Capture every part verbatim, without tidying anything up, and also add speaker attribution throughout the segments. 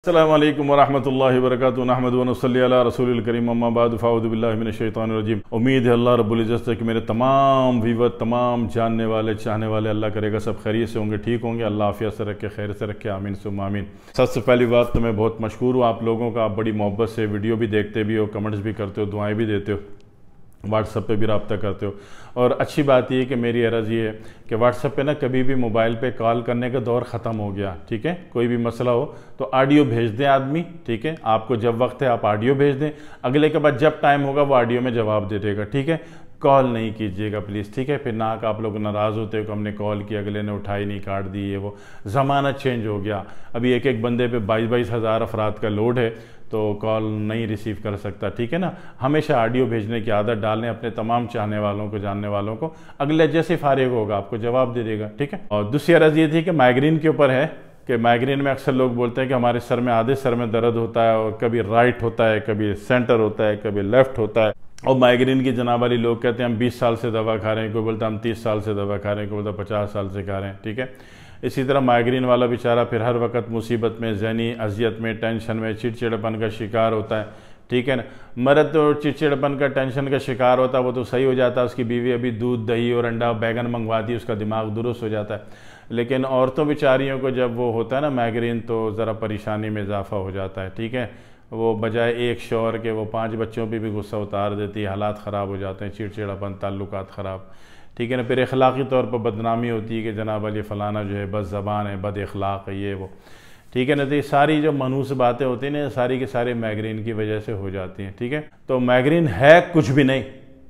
Speaker 1: अस्सलामु अलैकुम वरहमतुल्लाहि वबरकातुहू नहमदुहु व नसल्ली अला रसूलिल करीम अम्मा बाद फ़अऊज़ु बिल्लाहि मिनश शैतानिर रजीम। उम्मीद है अल्लाह रब्बुल इज़्ज़त से कि मेरे तमाम व्यूअर, तमाम जानने वाले, चाहने वाले अल्लाह करेगा सब खैरियत से होंगे, ठीक होंगे। अल्लाह आफियत से रखे, खैर से रखे, आमीन सुम्मा आमीन। सबसे पहली बात तो मैं बहुत मशहूर हूँ आप लोगों का, आप बड़ी मोहब्बत से वीडियो भी देखते भी हो, कमेंट्स भी करते हो, दुआएँ भी देते हो, व्हाट्सएप पे भी रब्ता करते हो। और अच्छी बात ये कि मेरी अर्ज़ ये है कि व्हाट्सएप पे ना कभी भी मोबाइल पे कॉल करने का दौर ख़त्म हो गया, ठीक है। कोई भी मसला हो तो ऑडियो भेज दें आदमी, ठीक है। आपको जब वक्त है आप ऑडियो भेज दें, अगले के बाद जब टाइम होगा वो ऑडियो में जवाब दे देगा, ठीक है। कॉल नहीं कीजिएगा प्लीज़, ठीक है। फिर ना कि आप लोग नाराज़ होते हो कि हमने कॉल की, अगले ने उठाई नहीं, काट दी, ये वो। ज़माना चेंज हो गया, अभी एक एक बंदे पे बाईस बाईस हज़ार अफराद का लोड है तो कॉल नहीं रिसीव कर सकता, ठीक है ना। हमेशा ऑडियो भेजने की आदत डालें अपने तमाम चाहने वालों को, जानने वालों को। अगले जैसे फारिग होगा आपको जवाब दे देगा, ठीक है। और दूसरी अर्ज़ ये थी कि माइग्रेन के ऊपर है कि माइग्रेन में अक्सर लोग बोलते हैं कि हमारे सर में, आधे सर में दर्द होता है और कभी राइट होता है, कभी सेंटर होता है, कभी लेफ्ट होता है। और माइग्रेन की जनाब वाली लोग कहते हैं हम बीस साल से दवा खा रहे हैं, कोई बोलता है हम तीस साल से दवा खा रहे हैं, कोई बोलता है पचास साल से खा रहे हैं, ठीक है। इसी तरह माइग्रेन वाला बेचारा फिर हर वक्त मुसीबत में, ज़हनी अजियत में, टेंशन में, चिड़चिड़पन का शिकार होता है, ठीक है ना। मर्द तो चिड़चिड़पन का, टेंशन का शिकार होता है, वो तो सही हो जाता है, उसकी बीवी अभी दूध, दही और अंडा, बैगन मंगवाती है, उसका दिमाग दुरुस्त हो जाता है। लेकिन औरतों बेचारियों को जब वो होता है ना माइग्रेन, तो ज़रा परेशानी में इजाफा हो जाता है, ठीक है। वो बजाय एक शौहर के वो पाँच बच्चों पे भी गुस्सा उतार देती है, हालात ख़राब हो जाते हैं, चिड़चिड़ापन, ताल्लुकात ख़राब, ठीक है ना। फिर अखलाक़ी तौर पर बदनामी होती है कि जनाब अली फ़लाना जो है बद ज़बान है, बद अखलाक़ है, ये वो, ठीक है ना। तो ये सारी जो मनहूस बातें होती हैं ना, सारी की सारी माइग्रेन की वजह से हो जाती हैं, ठीक है। तो माइग्रेन है कुछ भी नहीं।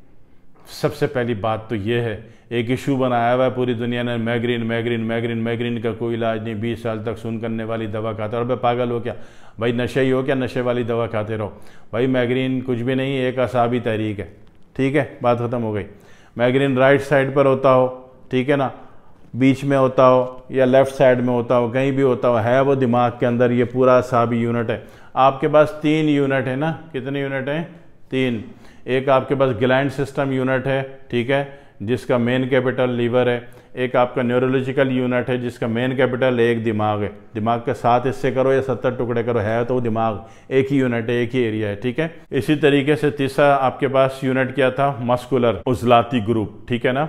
Speaker 1: सबसे पहली बात तो ये है, एक इशू बनाया हुआ है पूरी दुनिया ने, माइग्रेन माइग्रेन माइग्रेन माइग्रेन का कोई इलाज नहीं, बीस साल तक सुन करने वाली दवा खाते रहो। भाई पागल हो क्या भाई, नशे ही हो क्या, नशे वाली दवा खाते रहो भाई। माइग्रेन कुछ भी नहीं, एक असाबी तहरीक है, ठीक है, बात ख़त्म हो गई। माइग्रेन राइट साइड पर होता हो, ठीक है ना, बीच में होता हो या लेफ़्ट साइड में होता हो, कहीं भी होता हो, है वो दिमाग के अंदर। ये पूरा असाबी यूनिट है। आपके पास तीन यूनिट है ना, कितने यूनिट हैं? तीन। एक आपके पास ग्लैंड सिस्टम यूनिट है, ठीक है, जिसका मेन कैपिटल लीवर है। एक आपका न्यूरोलॉजिकल यूनिट है जिसका मेन कैपिटल एक दिमाग है। दिमाग के सात हिस्से करो या सत्तर टुकड़े करो, है तो वो दिमाग एक ही यूनिट है, एक ही एरिया है, ठीक है। इसी तरीके से तीसरा आपके पास यूनिट क्या था? मस्कुलर उजलाती ग्रुप, ठीक है ना।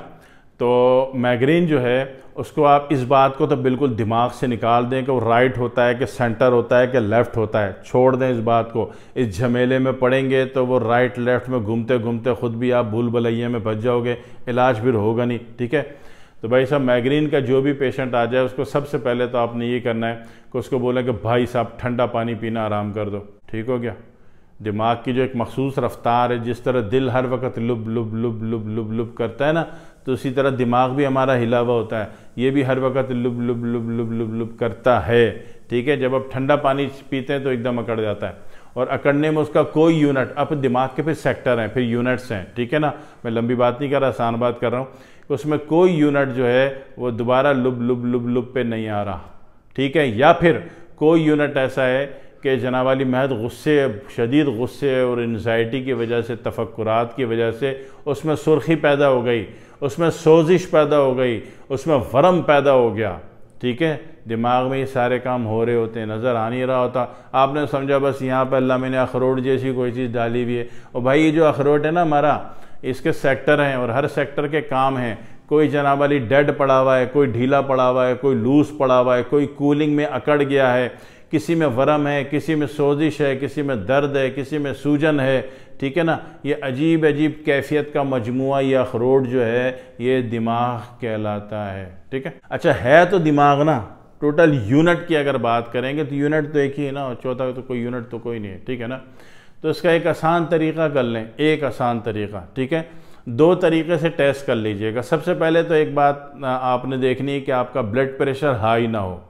Speaker 1: तो माइग्रेन जो है उसको आप इस बात को तो बिल्कुल दिमाग से निकाल दें कि वो राइट होता है कि सेंटर होता है कि लेफ़्ट होता है, छोड़ दें इस बात को। इस झमेले में पड़ेंगे तो वो राइट लेफ़्ट में घूमते घूमते ख़ुद भी आप भूल भुलैया में बच जाओगे, इलाज फिर होगा नहीं, ठीक है। तो भाई साहब माइग्रेन का जो भी पेशेंट आ जाए उसको सबसे पहले तो आपने ये करना है कि उसको बोलें कि भाई साहब ठंडा पानी पीना आराम कर दो, ठीक हो गया। दिमाग की जो एक मखसूस रफ्तार है, जिस तरह दिल हर वक्त लुब लुब लुब लुब लुब लुब करता है ना, तो उसी तरह दिमाग भी हमारा हिला हुआ होता है, ये भी हर वक्त लुब लुब लुब लुब लुब लुब करता है, ठीक है। जब आप ठंडा पानी पीते हैं तो एकदम अकड़ जाता है, और अकड़ने में उसका कोई यूनिट, अब दिमाग के फिर सेक्टर हैं, फिर यूनिट्स हैं, ठीक है ना। मैं लंबी बात नहीं कर रहा, आसान बात कर रहा हूँ। उसमें कोई यूनिट जो है वो दोबारा लुब लुब लुब लुब पे नहीं आ रहा, ठीक है। या फिर कोई यूनिट ऐसा है कि जनाब वाली महज गुस्से, शदीद गुस्से और एंजाइटी की वजह से, तफक्कुरात की वजह से उसमें सुर्खी पैदा हो गई, उसमें सोजिश पैदा हो गई, उसमें वरम पैदा हो गया, ठीक है। दिमाग में ये सारे काम हो रहे होते हैं, नज़र आ नहीं रहा होता। आपने समझा बस यहाँ पर अल्लाह मैंने अखरोट जैसी कोई चीज़ डाली हुई है। और भाई ये जो अखरोट है ना हमारा, इसके सेक्टर हैं और हर सेक्टर के काम हैं। कोई जनाब वाली डेड पड़ा हुआ है, कोई ढीला पड़ा हुआ है, कोई लूज पड़ा हुआ है, कोई कूलिंग में अकड़ गया है, किसी में वरम है, किसी में सोजिश है, किसी में दर्द है, किसी में सूजन है, ठीक है ना। ये अजीब अजीब कैफियत का मजमुआ, ये अखरोट जो है ये दिमाग कहलाता है, ठीक है। अच्छा है तो दिमाग ना, टोटल यूनिट की अगर बात करेंगे तो यूनिट तो एक ही है ना, और चौथा तो कोई यूनिट तो कोई नहीं है, ठीक है ना। तो इसका एक आसान तरीका कर लें, एक आसान तरीका, ठीक है। दो तरीके से टेस्ट कर लीजिएगा। सबसे पहले तो एक बात आपने देखनी है कि आपका ब्लड प्रेशर हाई ना हो।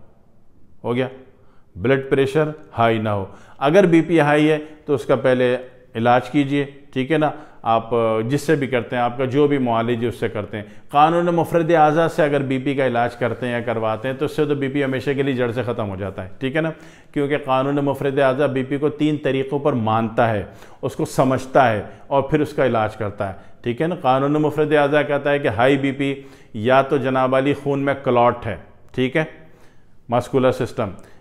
Speaker 1: हो गया, ब्लड प्रेशर हाई ना हो। अगर बीपी हाई है तो उसका पहले इलाज कीजिए, ठीक है ना। आप जिससे भी करते हैं, आपका जो भी मुआलिज उससे करते हैं, कानून मुफरद आज़ा से अगर बीपी का इलाज करते हैं या करवाते हैं तो उससे तो बीपी हमेशा के लिए जड़ से ख़त्म हो जाता है, ठीक है ना। क्योंकि कानून मुफरद आज़ा बीपी को तीन तरीक़ों पर मानता है, उसको समझता है और फिर उसका इलाज करता है, ठीक है ना। कानून मुफरद आज़ा कहता है कि हाई बीपी या तो जनाब वाली खून में क्लॉट है, ठीक है, मस्कुलर सिस्टम,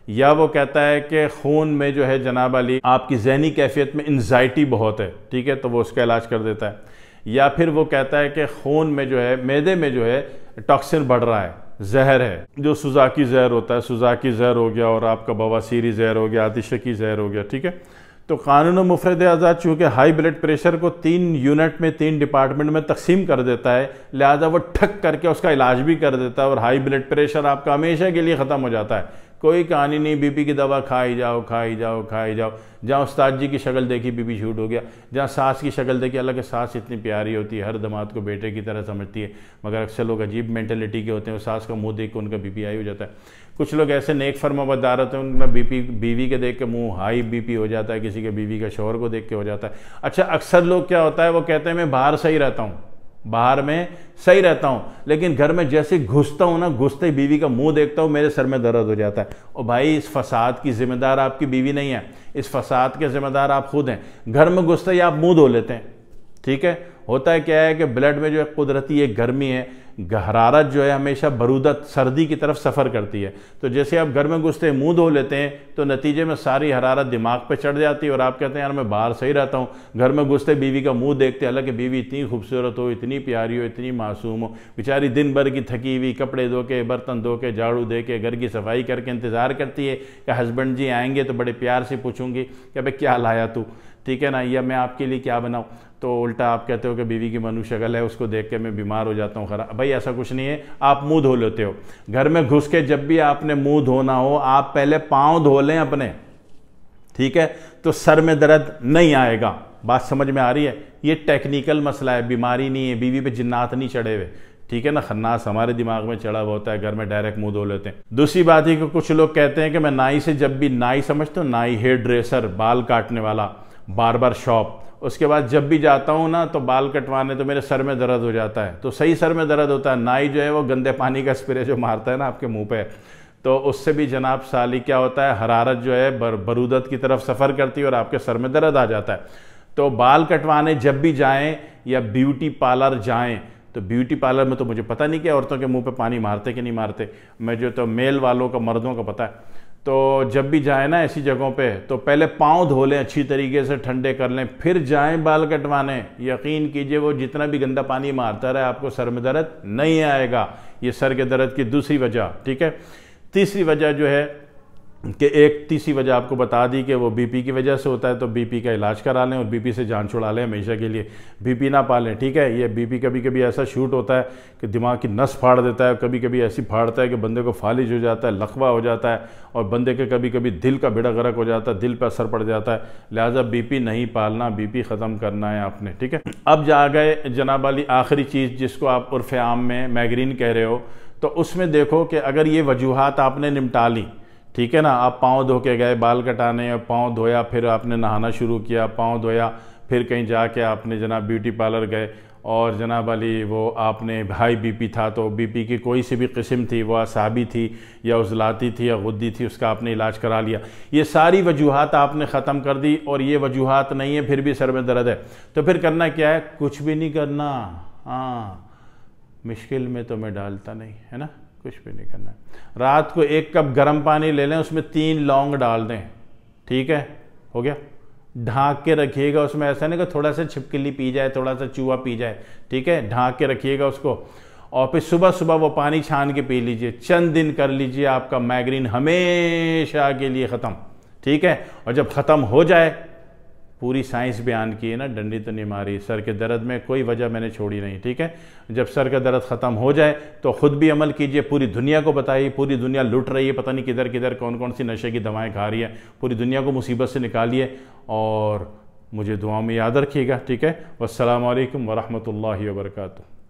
Speaker 1: या वो कहता है कि खून में जो है जनाब अली आपकी जहनी कैफियत में एंजाइटी बहुत है, ठीक है, तो वो उसका इलाज कर देता है। या फिर वो कहता है कि खून में जो है मैदे में जो है टॉक्सिन बढ़ रहा है, जहर है, जो सुजाकी जहर होता है, सुजाकी जहर हो गया और आपका बवासीरी जहर हो गया, आतिश की जहर हो गया, ठीक है। तो कानून मुफरद आज़ाद चूँकि हाई ब्लड प्रेशर को तीन यूनिट में, तीन डिपार्टमेंट में तकसीम कर देता है, लिहाजा वो ठक करके उसका इलाज भी कर देता है और हाई ब्लड प्रेशर आपका हमेशा के लिए ख़त्म हो जाता है। कोई कहानी नहीं, बीपी की दवा खाई जाओ खाई जाओ खाई जाओ। जहाँ उस्ताद जी की शक्ल देखी बीपी शूट हो गया, जहाँ सास की शक्ल देखी, हालांकि सास इतनी प्यारी होती है, हर दामाद को बेटे की तरह समझती है, मगर अक्सर लोग अजीब मेंटलिटी के होते हैं, वो सास का मुंह देख के उनका बीपी हाई हो जाता है। कुछ लोग ऐसे नेक फरमाबरदार होते हैं, उनका बीपी बीवी के देख के मुंह हाई बीपी हो जाता है, किसी के बीवी का शौहर को देख के हो जाता है। अच्छा, अक्सर लोग क्या होता है, वो कहते हैं मैं बाहर सही रहता हूँ, बाहर में सही रहता हूँ, लेकिन घर में जैसे घुसता हूँ ना, घुसते ही बीवी का मुंह देखता हूँ, मेरे सर में दर्द हो जाता है। और भाई, इस फसाद की जिम्मेदार आपकी बीवी नहीं है, इस फसाद के जिम्मेदार आप खुद हैं। घर में घुसते ही आप मुंह धो लेते हैं, ठीक है। होता है क्या है कि ब्लड में जो है कुदरती एक गर्मी है, हरारत जो है हमेशा बरूदत सर्दी की तरफ सफ़र करती है। तो जैसे आप घर में घुसते मुंह धो लेते हैं तो नतीजे में सारी हरारत दिमाग पे चढ़ जाती है और आप कहते हैं यार मैं बाहर सही रहता हूँ, घर में घुसते बीवी का मुंह देखते, हालांकि बीवी इतनी खूबसूरत हो, इतनी प्यारी हो, इतनी मासूम हो, बेचारी दिन भर की थकी हुई, कपड़े धो के, बर्तन धो के, झाड़ू दे के, घर की सफाई करके इंतज़ार करती है कि हस्बैंड जी आएंगे तो बड़े प्यार से पूछूंगी कि भाई क्या लाया तू, ठीक है ना, या मैं आपके लिए क्या बनाऊँ। तो उल्टा आप कहते हो कि बीवी की मनु शक्ल है, उसको देख के मैं बीमार हो जाता हूँ, खराब। भाई ऐसा कुछ नहीं है, आप मुंह धो लेते हो। घर में घुस के जब भी आपने मुंह धोना हो, आप पहले पाँव धो लें अपने, ठीक है, तो सर में दर्द नहीं आएगा। बात समझ में आ रही है? ये टेक्निकल मसला है, बीमारी नहीं है, बीवी पे जिन्नात नहीं चढ़े हुए, ठीक है ना। खन्नास हमारे दिमाग में चढ़ा हुआ होता है, घर में डायरेक्ट मुंह धो लेते हैं। दूसरी बात है कि कुछ लोग कहते हैं कि मैं नाई से, जब भी नाई समझते हो, नाई हेयर ड्रेसर, बाल काटने वाला, बार्बर शॉप, उसके बाद जब भी जाता हूँ ना तो बाल कटवाने, तो मेरे सर में दर्द हो जाता है। तो सही सर में दर्द होता है। नाई जो है वो गंदे पानी का स्प्रे जो मारता है ना आपके मुंह पे, तो उससे भी जनाब साली क्या होता है, हरारत जो है बर, बरूदत की तरफ सफ़र करती है और आपके सर में दर्द आ जाता है। तो बाल कटवाने जब भी जाएँ या ब्यूटी पार्लर जाएँ, तो ब्यूटी पार्लर में तो मुझे पता नहीं कि औरतों के मुंह पे पानी मारते कि नहीं मारते, मैं जो तो मेल वालों का, मर्दों का पता है। तो जब भी जाए ना ऐसी जगहों पे, तो पहले पाँव धो लें, अच्छी तरीके से ठंडे कर लें, फिर जाएं बाल कटवाने। यकीन कीजिए वो जितना भी गंदा पानी मारता रहे, आपको सर में दर्द नहीं आएगा। ये सर के दर्द की दूसरी वजह, ठीक है। तीसरी वजह जो है कि एक तीसरी वजह आपको बता दी कि वो बीपी की वजह से होता है, तो बीपी का इलाज करा लें और बीपी से जान छुड़ा लें हमेशा के लिए। बीपी ना पालें, ठीक है। ये बीपी कभी कभी ऐसा शूट होता है कि दिमाग की नस फाड़ देता है, कभी कभी ऐसी फाड़ता है कि बंदे को फालिज हो जाता है, लकवा हो जाता है, और बंदे के कभी कभी दिल का बेड़ा गर्क हो जाता है, दिल पर असर पड़ जाता है। लिहाजा बीपी नहीं पालना, बीपी ख़त्म करना है आपने, ठीक है। अब जा गए जनाब वाली आखिरी चीज़, जिसको आप उर्फ़ आम में माइग्रेन कह रहे हो, तो उसमें देखो कि अगर ये वजूहात आपने निपटा ली, ठीक है ना, आप पाँव धो के गए बाल कटाने, और पाँव धोया, फिर आपने नहाना शुरू किया, पाँव धोया, फिर कहीं जाके आपने जनाब ब्यूटी पार्लर गए, और जनाब अली वो आपने हाई बीपी था, तो बीपी की कोई सी भी किस्म थी, वो असाबी थी या उजलाती थी या गुद्दी थी, उसका आपने इलाज करा लिया। ये सारी वजूहात आपने ख़त्म कर दी, और ये वजूहात नहीं है, फिर भी सर में दर्द है, तो फिर करना क्या है? कुछ भी नहीं करना। हाँ, मुश्किल में तो मैं डालता नहीं, है ना, कुछ भी नहीं करना। रात को एक कप गर्म पानी ले लें, उसमें तीन लौंग डाल दें, ठीक है, हो गया। ढाँक के रखिएगा, उसमें ऐसा नहीं कि थोड़ा सा छिपकली पी जाए, थोड़ा सा चूहा पी जाए, ठीक है, ढाँक के रखिएगा उसको, और फिर सुबह सुबह वो पानी छान के पी लीजिए। चंद दिन कर लीजिए, आपका माइग्रेन हमेशा के लिए ख़त्म, ठीक है। और जब ख़त्म हो जाए, पूरी साइंस बयान की है ना, डंडी तो नहीं मारी, सर के दर्द में कोई वजह मैंने छोड़ी नहीं, ठीक है। जब सर का दर्द ख़त्म हो जाए तो ख़ुद भी अमल कीजिए, पूरी दुनिया को बताइए। पूरी दुनिया लुट रही है, पता नहीं किधर किधर कौन कौन सी नशे की दवाएं खा रही है, पूरी दुनिया को मुसीबत से निकालिए, और मुझे दुआओं में याद रखिएगा, ठीक है। वस्सलामु अलैकुम वरहमतुल्लाहि वबरकातुहू।